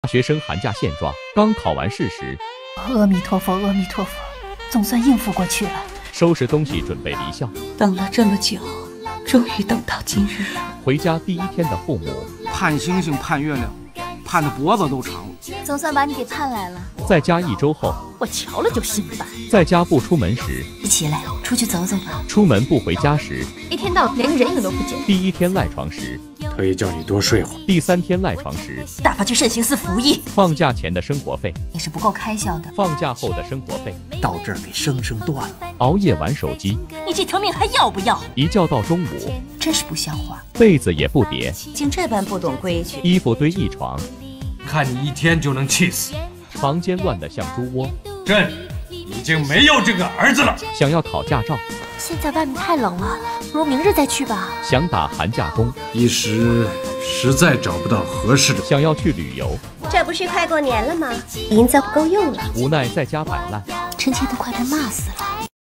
大学生寒假现状：刚考完试时， 阿弥陀佛，阿弥陀佛，总算应付过去了。 收拾东西准备离校， 等了这么久，终于等到今日。 回家第一天的父母盼星星盼月亮，盼得脖子都长了。 总算把你给盼来了。 在家1周后， 我瞧了就心烦。 在家不出门时， 一起来出去走走吧。 出门不回家时， 一天到晚连个人影都不见。 第一天赖床时， 特意叫你多睡会儿。 第3天赖床时， 打发去慎刑司服役。 放假前的生活费也是不够开销的。 放假后的生活费到这儿给生生断了。 熬夜玩手机， 你这条命还要不要？ 一觉到中午， 真是不像话。 被子也不叠， 竟这般不懂规矩。 衣服堆一床， 看你一天就能气死。 房间乱得像猪窝。 朕已经没有这个儿子了。 想要考驾照， 现在外面太冷了，不如明日再去吧。 想打寒假工， 一时实在找不到合适的。 想要去旅游， 这不是快过年了吗？银子不够用了， 无奈在家摆烂。 臣妾都快被骂死了。